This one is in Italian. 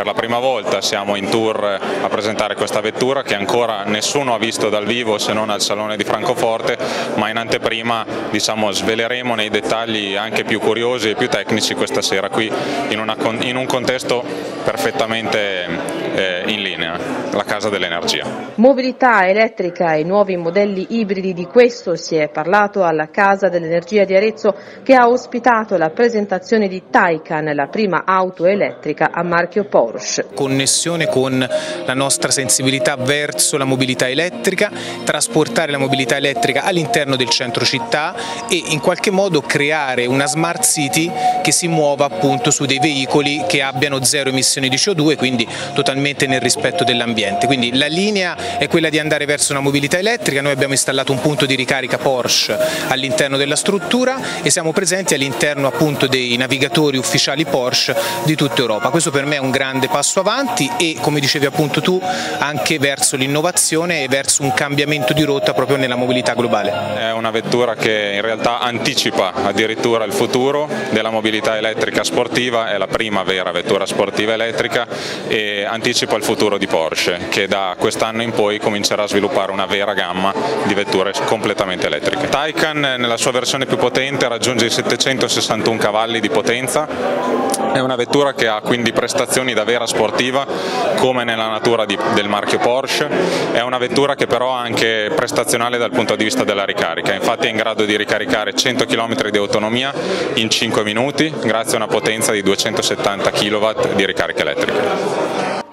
per la prima volta siamo in tour a presentare questa vettura che ancora nessuno ha visto dal vivo se non al Salone di Francoforte, ma in anteprima sveleremo nei dettagli anche più curiosi e più tecnici questa sera qui in un contesto perfettamente in linea, la Casa dell'Energia. Mobilità elettrica e nuovi modelli ibridi, di questo si è parlato alla Casa dell'Energia di Arezzo, che ha ospitato la presentazione di Taycan, la prima auto elettrica a marchio Porsche. Connessione con la nostra sensibilità verso la mobilità elettrica, trasportare la mobilità elettrica all'interno del centro città e in qualche modo creare una smart city che si muova appunto su dei veicoli che abbiano zero emissioni di CO2, quindi totalmente nel rispetto dell'ambiente. Quindi la linea è quella di andare verso una mobilità elettrica. Noi abbiamo installato un punto di ricarica Porsche all'interno della struttura e siamo presenti all'interno appunto dei navigatori ufficiali Porsche di tutta Europa. Questo per me è un grande passo avanti e, come dicevi appunto tu, anche verso l'innovazione e verso un cambiamento di rotta proprio nella mobilità globale. È una vettura che in realtà anticipa addirittura il futuro della mobilità elettrica sportiva, è la prima vera vettura sportiva elettrica e anticipa il futuro di Porsche, che da quest'anno in poi comincerà a sviluppare una vera gamma di vetture completamente elettriche. Taycan nella sua versione più potente raggiunge i 761 cavalli di potenza, è una vettura che ha quindi prestazioni da vera sportiva come nella natura del marchio Porsche, è una vettura che però ha anche prestazionale dal punto di vista della ricarica, infatti è in grado di ricaricare 100 km di autonomia in 5 minuti grazie a una potenza di 270 kW di ricarica elettrica.